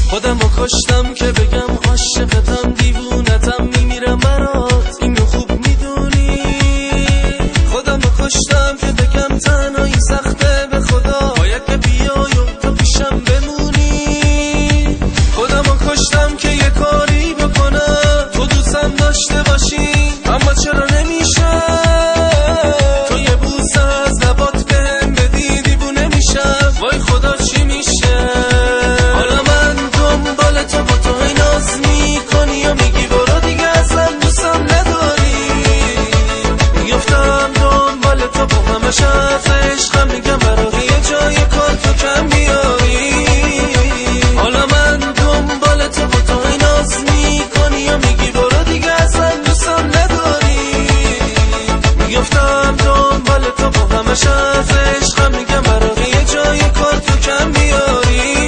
خودمو کشتم که بگم عاشقتم، دیوونتم، میمیرم برات، اینو خوب میدونی. خودمو کشتم که بگم تنهایی سخته، به خدا باید که بیای و تو پیشم بمونی. خودمو کشتم که یه کاری بکنم تو دوستم داشته باشی، اما چرا نمیشه؟ تو یه بوسه از لبات بهم بدی دیوونه میشم، وای خدا چی میشه؟ حالا من دنبال تو با تو هی ناز میکنی و میگی برو دیگه اصلا دوستم نداری. میفتم دنبال تو با همش از عشقم، میگم برای یه جای کار تو کم بیاری. حالا من دنبال تو با تو هی ناز میکنی و میگی برو دیگه اصلا دوستم نداری. میفتم دنبال تو با همش از عشقم، میگم برای یه جای کار تو کم بیاری.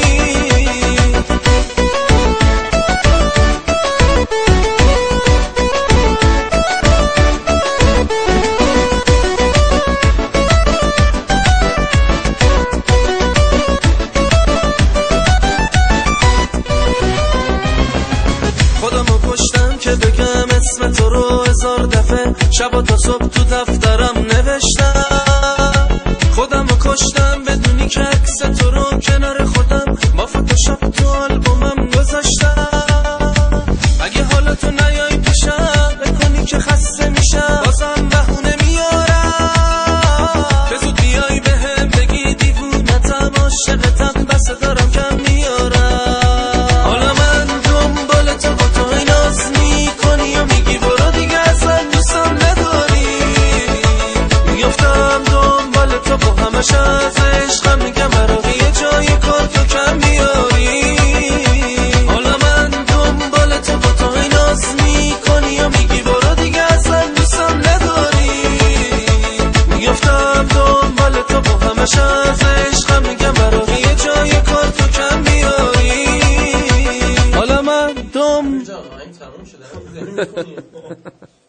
خودمو کشتم که بگم اسم تو رو 1000 دفعه، شبا تا صبح تو دفترم نوشتم. خودمو کشتم بدونی که عکس تو رو کنار خودم با فتوشاپ تو آلبومم گذاشتم. اگه حالا تو نیای پیشم بکنی که خسته میشم، بازم بهونه میارم که زود بیای بهم بگی دیوونتم، عاشقتم، بس دارم کم میارم. حالا من دنبال تو با تو هی ناز میکنی و میگی برو دیگه اصلا دوستم نداری. میفتم دنبال تو با همش از عشقم، میگم برای یه جای کار تو کم بیاری. حالا من دنبال تو با تو هی ناز میکنی و میگی برو دیگه اصلا دوستم نداری. میفتم دنبال تو با همش از عشقم، میگم برای یه جای کار تو کم بیاری. حالا من تموم شده